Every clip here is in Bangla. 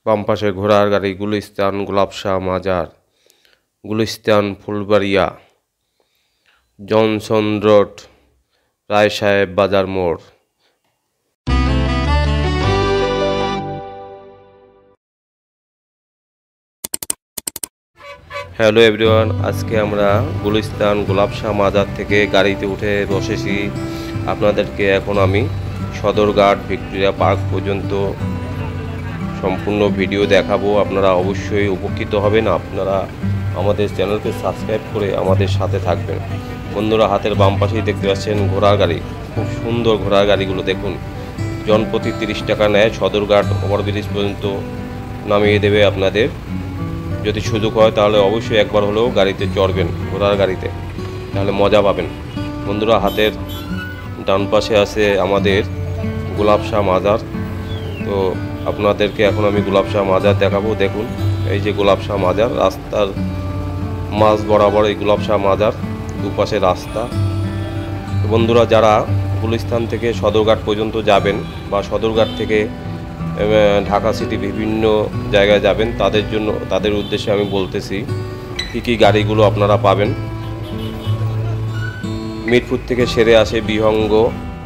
বাম পাশে ঘোড়ার গাড়ি গুলিস্তান গোলাপ শাহ মাজার, গুলিস্তান ফুলবাড়িয়া, জনসন রোড, রায় সাহেব বাজার মোড়। হ্যালো এভরিওয়ান, আজকে আমরা গুলিস্তান গোলাপ শাহ মাজার থেকে গাড়িতে উঠে বসেছি। আপনাদেরকে এখন আমি সদরঘাট ভিক্টোরিয়া পার্ক পর্যন্ত সম্পূর্ণ ভিডিও দেখাবো। আপনারা অবশ্যই উপকৃত হবেন। আপনারা আমাদের চ্যানেলকে সাবস্ক্রাইব করে আমাদের সাথে থাকবেন। বন্ধুরা, হাতের বাম পাশেই দেখতে পাচ্ছেন ঘোড়ার গাড়ি, খুব সুন্দর ঘোড়ার গাড়িগুলো দেখুন। জনপ্রতি 30 টাকা নেয়, সদরঘাট ওভারব্রিজ পর্যন্ত নামিয়ে দেবে আপনাদের। যদি সুযোগ হয় তাহলে অবশ্যই একবার হলেও গাড়িতে চড়বেন, ঘোড়ার গাড়িতে, তাহলে মজা পাবেন। বন্ধুরা, হাতের ডান পাশে আছে আমাদের গোলাপ শাহ মাজার। তো আপনাদেরকে এখন আমি গোলাপ শাহ মাজার দেখাবো। দেখুন, এই যে গোলাপ শাহ মাজার, রাস্তার মাঝ বরাবর এই গোলাপ শাহ মাজার, দুপাশে রাস্তা। বন্ধুরা, যারা গুলিস্তান থেকে সদরঘাট পর্যন্ত যাবেন বা সদরঘাট থেকে ঢাকা সিটি বিভিন্ন জায়গায় যাবেন, তাদের উদ্দেশ্যে আমি বলতেছি কী কী গাড়িগুলো আপনারা পাবেন। মিরপুর থেকে সেরে আসে বিহঙ্গ,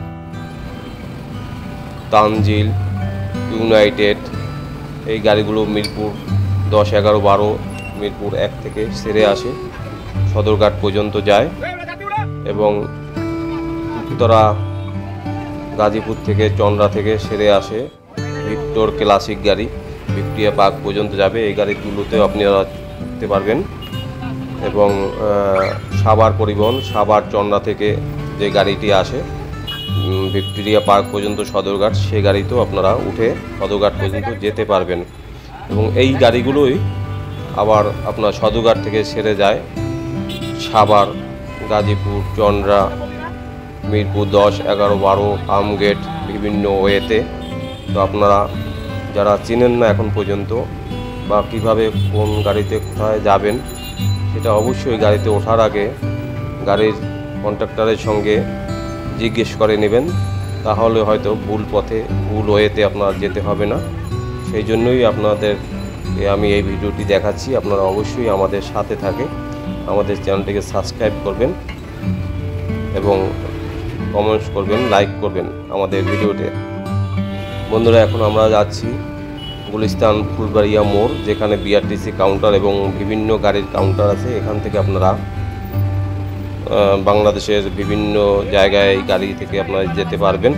তানজিল, ইউনাইটেড, এই গাড়িগুলো মিরপুর 10, 11, 12, মিরপুর 1 থেকে সেরে আসে, সদরঘাট পর্যন্ত যায়। এবং উত্তরা গাজীপুর থেকে, চন্দ্রা থেকে সেরে আসে ভিক্টর ক্লাসিক গাড়ি, ভিক্টোরিয়া পার্ক পর্যন্ত যাবে। এই গাড়িগুলোতেও আপনারা উঠতে পারবেন। এবং সাভার পরিবহন, সাভার চন্দ্রা থেকে যে গাড়িটি আসে ভিক্টোরিয়া পার্ক পর্যন্ত সদরঘাট, সেই গাড়িতেও আপনারা উঠে সদরঘাট পর্যন্ত যেতে পারবেন। এবং এই গাড়িগুলোই আবার আপনার সদরঘাট থেকে ছেড়ে যায় সাভার, গাজীপুর, চন্দ্রা, মিরপুর 10, 11, 12, ফার্মগেট, বিভিন্ন ওয়েতে। তো আপনারা যারা চিনেন না এখন পর্যন্ত বা কিভাবে কোন গাড়িতে কোথায় যাবেন, সেটা অবশ্যই গাড়িতে ওঠার আগে গাড়ির কন্ট্রাক্টরের সঙ্গে জিজ্ঞেস করে নেবেন, তাহলে হয়তো ভুল পথে, ভুল ওয়েতে আপনার যেতে হবে না। সেই জন্যই আপনাদের আমি এই ভিডিওটি দেখাচ্ছি। আপনারা অবশ্যই আমাদের সাথে থাকে, আমাদের চ্যানেলটিকে সাবস্ক্রাইব করবেন এবং কমেন্টস করবেন, লাইক করবেন আমাদের ভিডিওতে। বন্ধুরা, এখন আমরা যাচ্ছি গুলিস্তান ফুলবাড়িয়া মোড়, যেখানে বিআরটিসি কাউন্টার এবং বিভিন্ন গাড়ির কাউন্টার আছে। এখান থেকে আপনারা বাংলাদেশের বিভিন্ন জায়গায় গাড়ি থেকে আপনারা যেতে পারবেন।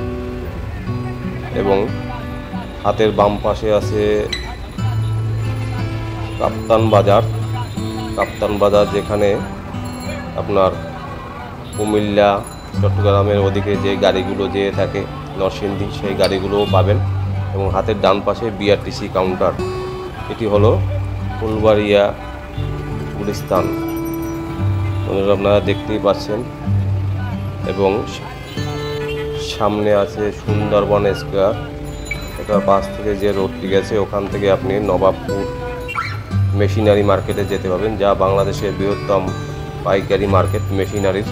এবং হাতের বাম পাশে আছে কাপ্তান বাজার, যেখানে আপনার কুমিল্লা, চট্টগ্রামের ওদিকে যে গাড়িগুলো যেয়ে থাকে, নরসিংদী, সেই গাড়িগুলোও পাবেন। এবং হাতের ডান পাশে বিআরটিসি কাউন্টার, এটি হলো ফুলবাড়িয়া গুলিস্তান। আপনারা দেখতেই পাচ্ছেন। এবং সামনে আছে সুন্দরবন স্কোয়ার, এটা পাশ থেকে যে রোডটি গেছে ওখান থেকে আপনি নবাবপুর মেশিনারি মার্কেটে যেতে পারবেন, যা বাংলাদেশের বৃহত্তম পাইকারি মার্কেট মেশিনারির।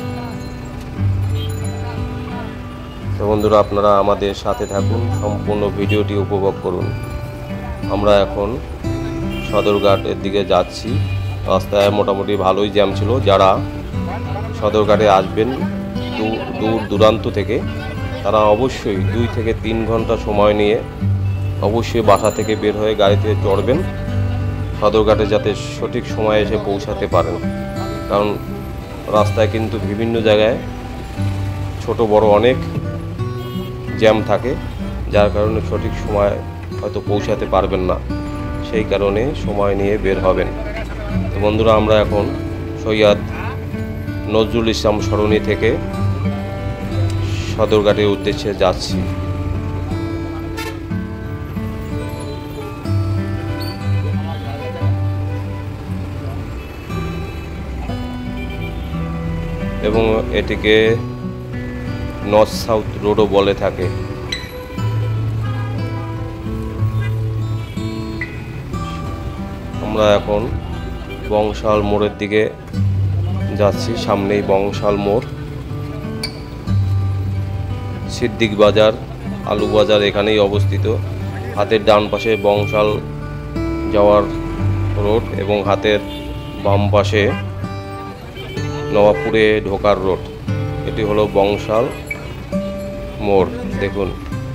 তো বন্ধুরা, আপনারা আমাদের সাথে থাকুন, সম্পূর্ণ ভিডিওটি উপভোগ করুন। আমরা এখন সদরঘাটের দিকে যাচ্ছি। রাস্তায় মোটামুটি ভালোই জ্যাম ছিল। যারা সদরঘাটে আসবেন দূর দূরান্ত থেকে, তারা অবশ্যই 2 থেকে 3 ঘন্টা সময় নিয়ে অবশ্যই বাসা থেকে বের হয়ে গাড়িতে চড়বেন, সদরঘাটে যাতে সঠিক সময়ে এসে পৌঁছাতে পারেন। কারণ রাস্তায় কিন্তু বিভিন্ন জায়গায় ছোট বড় অনেক জ্যাম থাকে, যার কারণে সঠিক সময় হয়তো পৌঁছাতে পারবেন না। সেই কারণে সময় নিয়ে বের হবেন। তো বন্ধুরা, আমরা এখন সৈয়দ নজরুল ইসলাম সরণি থেকে সদরঘাটের উদ্দেশ্যে যাচ্ছি। এবং এটিকে নর্থ সাউথ রোডও বলে থাকে। আমরা এখন বংশাল মোড়ের দিকে যাচ্ছি। সামনেই বংশাল মোড়, সিদ্দিক বাজার, আলু বাজার এখানেই অবস্থিত। হাতের ডান পাশে বংশাল যাওয়ার রোড এবং হাতের বাম পাশে নবাবপুরে ঢোকার রোড। এটি হলো বংশাল মোড়। দেখুন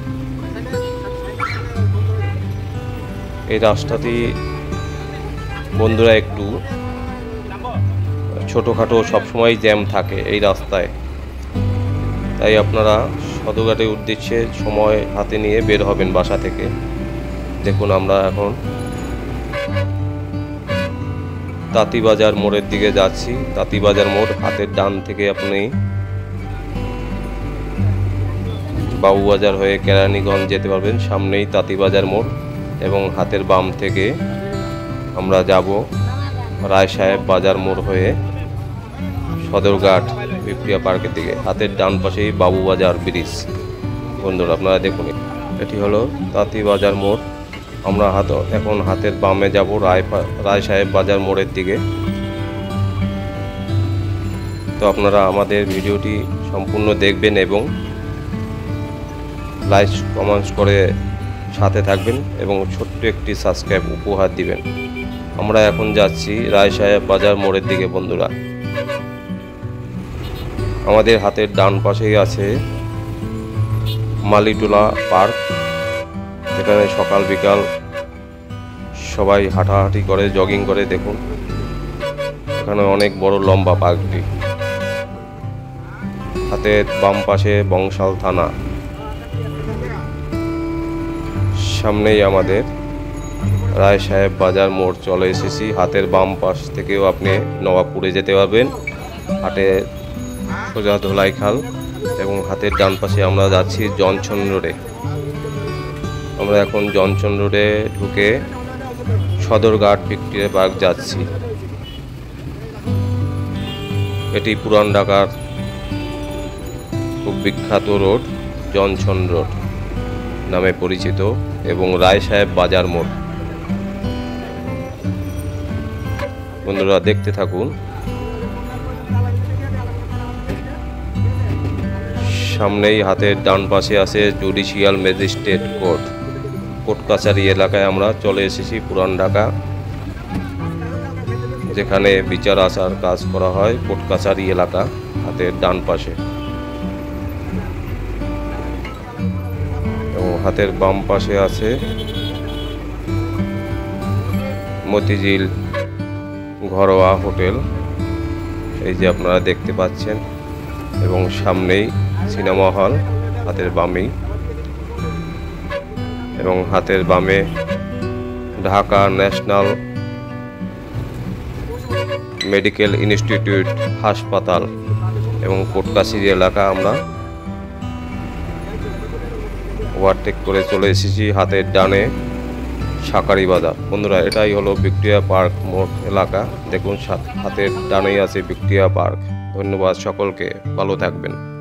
এই রাস্তাটি বন্ধুরা একটু ছোটোখাটো, সবসময় জ্যাম থাকে এই রাস্তায়, তাই আপনারা সদরঘাটের উদ্দেশ্যে সময় হাতে নিয়ে বের হবেন বাসা থেকে। দেখুন আমরা এখন তাঁতিবাজার মোড়ের দিকে যাচ্ছি। তাঁতিবাজার মোড়, হাতের ডান থেকে আপনি বাবুবাজার হয়ে কেরানীগঞ্জ যেতে পারবেন, সামনেই তাঁতিবাজার মোড়। এবং হাতের বাম থেকে আমরা যাব রায় সাহেব বাজার মোড় হয়ে সদরঘাট ভিক্টোরিয়া পার্কের দিকে। হাতের ডান পাশেই বাবুবাজার ব্রিজ। বন্ধুরা আপনারা দেখুন, এটি হলো তাঁতিবাজার মোড়। আমরা এখন হাতের বামে যাব রায় সাহেব বাজার মোড়ের দিকে। তো আপনারা আমাদের ভিডিওটি সম্পূর্ণ দেখবেন এবং লাইক কমেন্টস করে সাথে থাকবেন এবং ছোট্ট একটি সাবস্ক্রাইব উপহার দিবেন। আমরা এখন যাচ্ছি রায় সাহেব বাজার মোড়ের দিকে। বন্ধুরা আমাদের হাতের ডান পাশেই আছে মালিটোলা পার্ক, যেখানে সকাল বিকাল সবাই হাঁটাহাঁটি করে, জগিং করে। দেখুন এখানে অনেক বড় লম্বা পার্কটি। হাতের বাম পাশে বংশাল থানা, সামনেই আমাদের রায় সাহেব বাজার মোড় চলে এসেছি। হাতের বাম পাশ থেকেও আপনি নবাবপুরে যেতে পারবেন, হাটে সোজা ধোলাইখাল। এবং হাতের ডান পাশে আমরা যাচ্ছি জনসন রোডে। আমরা এখন জনসন রোডে ঢুকে সদরঘাট ভিক্টোরিয়া পার্ক যাচ্ছি। এটি পুরান ঢাকার খুব বিখ্যাত রোড, জনসন রোড নামে পরিচিত, এবং রায় সাহেব বাজার মোড়। বন্ধুরা দেখতে থাকুন। সামনেই হাতের ডান পাশে আছে জুডিশিয়াল ম্যাজিস্ট্রেট কোর্ট। কোর্ট কাছারি এলাকায় আমরা চলে এসেছি, পুরান ঢাকা, যেখানে বিচার আচার কাজ করা হয়। কোর্ট কাছারি এলাকা হাতের ডান পাশে। এবং হাতের বাম পাশে আছে মতিঝিল ঘরোয়া হোটেল, এই যে আপনারা দেখতে পাচ্ছেন। এবং সামনেই সিনেমা হল হাতের বামেই। এবং হাতের বামে ঢাকা ন্যাশনাল মেডিকেল ইনস্টিটিউট হাসপাতাল। এবং কোটকাছারি এলাকা আমরা ওভারটেক করে চলে এসেছি হাতের ডানে শাকারি বাজার। বন্ধুরা এটাই হলো ভিক্টোরিয়া পার্ক মোড় এলাকা। দেখুন হাতের ডানেই আছে ভিক্টোরিয়া পার্ক। ধন্যবাদ সকলকে, ভালো থাকবেন।